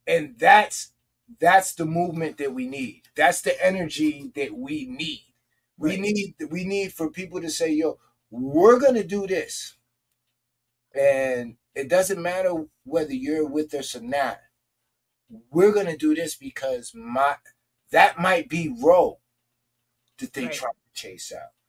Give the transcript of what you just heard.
And that's the movement that we need. That's the energy that we need. Right. We need for people to say, yo, we're gonna do this. And it doesn't matter whether you're with us or not. We're gonna do this because my that might be Roe that they Right. try to chase out.